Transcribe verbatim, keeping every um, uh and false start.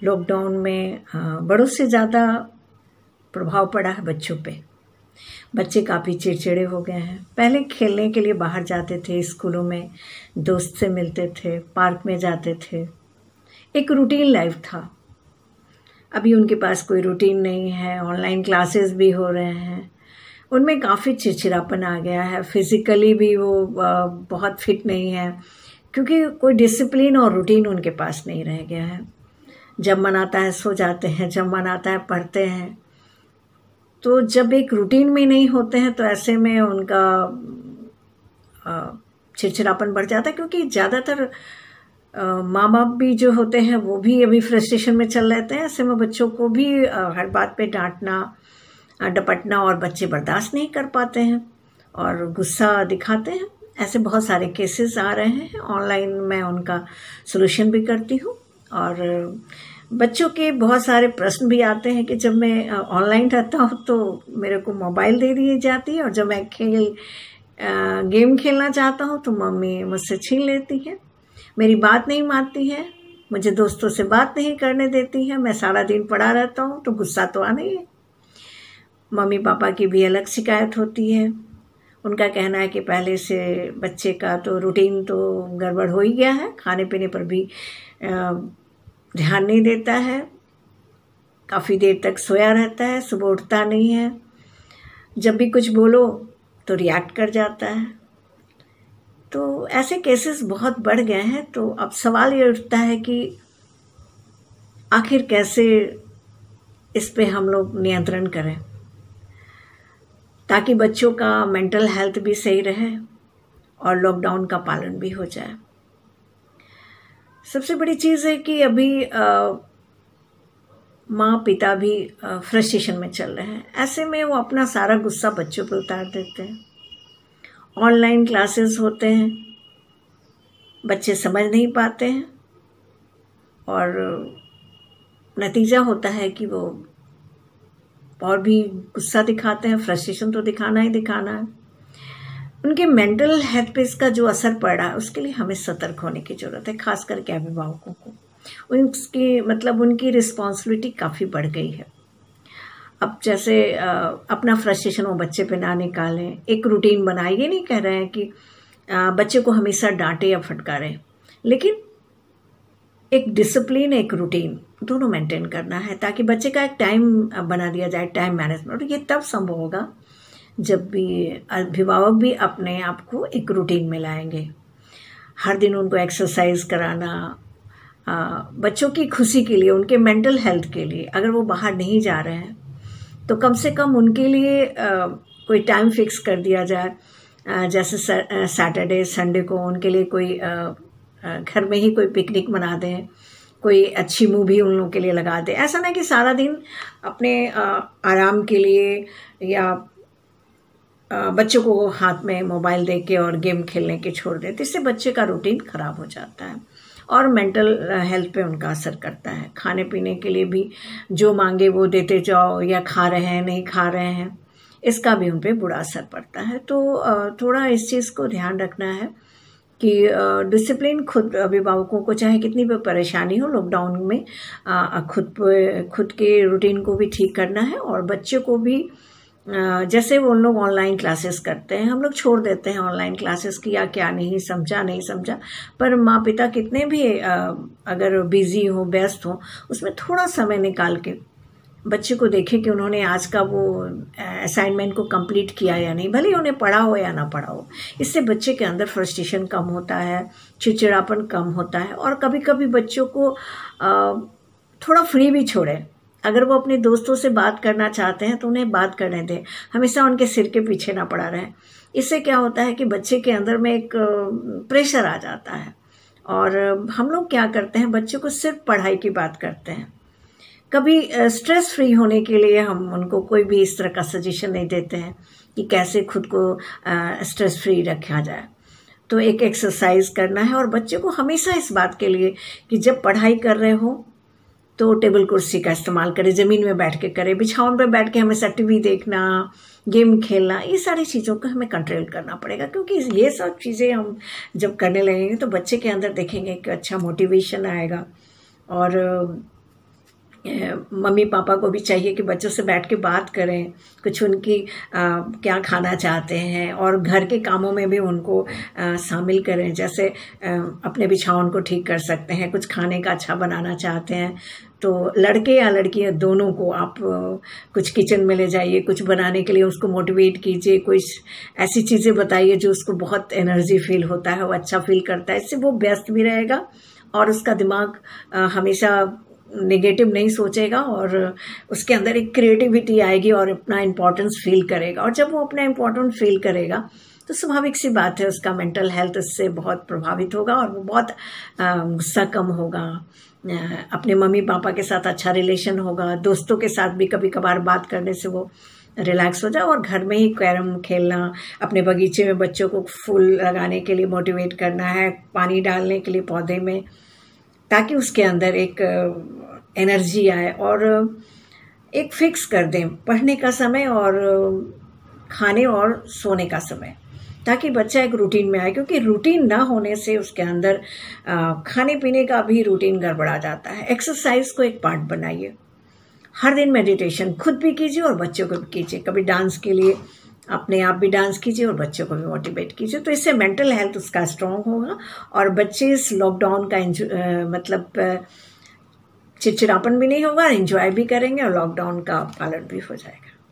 Lockdown में बड़ों से ज़्यादा प्रभाव पड़ा है बच्चों पे। बच्चे काफ़ी चिड़चिड़े हो गए हैं। पहले खेलने के लिए बाहर जाते थे, स्कूलों में दोस्त से मिलते थे, पार्क में जाते थे, एक रूटीन लाइफ था। अभी उनके पास कोई रूटीन नहीं है। ऑनलाइन क्लासेस भी हो रहे हैं, उनमें काफ़ी चिड़चिड़ापन आ गया है। फिज़िकली भी वो बहुत फिट नहीं है, क्योंकि कोई डिसिप्लिन और रूटीन उनके पास नहीं रह गया है। जब मन आता है सो जाते हैं, जब मन आता है पढ़ते हैं। तो जब एक रूटीन में नहीं होते हैं तो ऐसे में उनका चिड़चिड़ापन बढ़ जाता है, क्योंकि ज़्यादातर माँ बाप भी जो होते हैं वो भी अभी फ्रस्ट्रेशन में चल रहते हैं। ऐसे में बच्चों को भी हर बात पे डांटना डपटना और बच्चे बर्दाश्त नहीं कर पाते हैं और गुस्सा दिखाते हैं। ऐसे बहुत सारे केसेस आ रहे हैं। ऑनलाइन मैं उनका सलूशन भी करती हूँ और बच्चों के बहुत सारे प्रश्न भी आते हैं कि जब मैं ऑनलाइन रहता हूँ तो मेरे को मोबाइल दे दी जाती है और जब मैं खेल गेम खेलना चाहता हूँ तो मम्मी मुझसे छीन लेती है, मेरी बात नहीं मानती है, मुझे दोस्तों से बात नहीं करने देती है। मैं सारा दिन पड़ा रहता हूँ तो गुस्सा तो आना ही है। मम्मी पापा की भी अलग शिकायत होती है। उनका कहना है कि पहले से बच्चे का तो रूटीन तो गड़बड़ हो ही गया है, खाने पीने पर भी ध्यान नहीं देता है, काफ़ी देर तक सोया रहता है, सुबह उठता नहीं है, जब भी कुछ बोलो तो रिएक्ट कर जाता है। तो ऐसे केसेस बहुत बढ़ गए हैं। तो अब सवाल ये उठता है कि आखिर कैसे इस पे हम लोग नियंत्रण करें ताकि बच्चों का मेंटल हेल्थ भी सही रहे और लॉकडाउन का पालन भी हो जाए। सबसे बड़ी चीज़ है कि अभी आ, माँ पिता भी फ्रस्ट्रेशन में चल रहे हैं। ऐसे में वो अपना सारा गुस्सा बच्चों पे उतार देते हैं। ऑनलाइन क्लासेस होते हैं, बच्चे समझ नहीं पाते हैं और नतीजा होता है कि वो और भी गुस्सा दिखाते हैं। फ्रस्ट्रेशन तो दिखाना ही दिखाना है। उनके मेंटल हेल्थ पे इसका जो असर पड़ रहा है उसके लिए हमें सतर्क होने की ज़रूरत है, खास करके अभिभावकों को। उनकी मतलब उनकी रिस्पॉन्सिबिलिटी काफ़ी बढ़ गई है। अब जैसे अपना फ्रस्ट्रेशन वो बच्चे पे ना निकालें, एक रूटीन बनाए। ये नहीं कह रहे हैं कि बच्चे को हमेशा डांटे या फटकारें, लेकिन एक डिसिप्लिन एक रूटीन दोनों मेंटेन करना है ताकि बच्चे का एक टाइम बना दिया जाए, टाइम मैनेजमेंट। ये तब संभव होगा जब भी अभिभावक भी अपने आप को एक रूटीन में लाएंगे। हर दिन उनको एक्सरसाइज कराना, आ, बच्चों की खुशी के लिए, उनके मेंटल हेल्थ के लिए। अगर वो बाहर नहीं जा रहे हैं तो कम से कम उनके लिए आ, कोई टाइम फिक्स कर दिया जाए। आ, जैसे सैटरडे संडे को उनके लिए कोई आ, घर में ही कोई पिकनिक मना दें, कोई अच्छी मूवी उन लोगों के लिए लगा दें। ऐसा ना कि सारा दिन अपने आ, आराम के लिए या आ, बच्चों को हाथ में मोबाइल दे के और गेम खेलने के छोड़ दें। तो इससे बच्चे का रूटीन खराब हो जाता है और मेंटल हेल्थ पे उनका असर करता है। खाने पीने के लिए भी जो मांगे वो देते जाओ, या खा रहे हैं नहीं खा रहे हैं, इसका भी उन पे बुरा असर पड़ता है। तो थोड़ा इस चीज़ को ध्यान रखना है कि डिसिप्लिन खुद अभिभावकों को, चाहे कितनी भी परेशानी हो लॉकडाउन में, खुद खुद के रूटीन को भी ठीक करना है और बच्चे को भी जैसे वो लोग ऑनलाइन क्लासेस करते हैं, हम लोग छोड़ देते हैं ऑनलाइन क्लासेस किया क्या नहीं समझा नहीं समझा, पर माँ पिता कितने भी अगर बिजी हो, व्यस्त हो, उसमें थोड़ा समय निकाल के बच्चे को देखें कि उन्होंने आज का वो असाइनमेंट को कंप्लीट किया या नहीं, भले ही उन्हें पढ़ा हो या ना पढ़ा हो। इससे बच्चे के अंदर फ्रस्ट्रेशन कम होता है, चिड़चिड़ापन कम होता है। और कभी कभी बच्चों को थोड़ा फ्री भी छोड़ें। अगर वो अपने दोस्तों से बात करना चाहते हैं तो उन्हें बात करने दें, हमेशा उनके सिर के पीछे ना पड़ा रहे। इससे क्या होता है कि बच्चे के अंदर में एक प्रेशर आ जाता है और हम लोग क्या करते हैं, बच्चों को सिर्फ पढ़ाई की बात करते हैं। कभी स्ट्रेस फ्री होने के लिए हम उनको कोई भी इस तरह का सजेशन नहीं देते हैं कि कैसे खुद को स्ट्रेस फ्री रखा जाए। तो एक एक्सरसाइज करना है और बच्चे को हमेशा इस बात के लिए कि जब पढ़ाई कर रहे हो तो टेबल कुर्सी का इस्तेमाल करें, ज़मीन में बैठ के करें, बिछावन पे बैठ के हमेशा टीवी देखना, गेम खेलना, ये सारी चीज़ों को हमें कंट्रोल करना पड़ेगा। क्योंकि ये सब चीज़ें हम जब करने लगेंगे तो बच्चे के अंदर देखेंगे कि अच्छा मोटिवेशन आएगा और मम्मी पापा को भी चाहिए कि बच्चों से बैठ के बात करें, कुछ उनकी आ, क्या खाना चाहते हैं, और घर के कामों में भी उनको आ, शामिल करें। जैसे आ, अपने बिछावन को ठीक कर सकते हैं, कुछ खाने का अच्छा बनाना चाहते हैं तो लड़के या लड़कियां दोनों को आप कुछ किचन में ले जाइए, कुछ बनाने के लिए उसको मोटिवेट कीजिए, कुछ ऐसी चीज़ें बताइए जो उसको बहुत एनर्जी फील होता है, वो अच्छा फील करता है। इससे वो व्यस्त भी रहेगा और उसका दिमाग हमेशा नेगेटिव नहीं सोचेगा और उसके अंदर एक क्रिएटिविटी आएगी और अपना इम्पोर्टेंस फील करेगा। और जब वो अपना इम्पोर्टेंस फील करेगा तो स्वाभाविक सी बात है उसका मेंटल हेल्थ इससे बहुत प्रभावित होगा और वो बहुत गुस्सा कम होगा, अपने मम्मी पापा के साथ अच्छा रिलेशन होगा, दोस्तों के साथ भी कभी कभार बात करने से वो रिलैक्स हो जाए। और घर में ही कैरम खेलना, अपने बगीचे में बच्चों को फूल लगाने के लिए मोटिवेट करना है, पानी डालने के लिए पौधे में, ताकि उसके अंदर एक एनर्जी आए। और एक फिक्स कर दें पढ़ने का समय और खाने और सोने का समय, ताकि बच्चा एक रूटीन में आए, क्योंकि रूटीन ना होने से उसके अंदर खाने पीने का भी रूटीन गड़बड़ा जाता है। एक्सरसाइज को एक पार्ट बनाइए, हर दिन मेडिटेशन खुद भी कीजिए और बच्चों को भी कीजिए। कभी डांस के लिए अपने आप भी डांस कीजिए और बच्चों को भी मोटिवेट कीजिए, तो इससे मेंटल हेल्थ उसका स्ट्रांग होगा और बच्चे इस लॉकडाउन का आ, मतलब चिड़चिड़ापन भी नहीं होगा, एंजॉय भी करेंगे और लॉकडाउन का पालन भी हो जाएगा।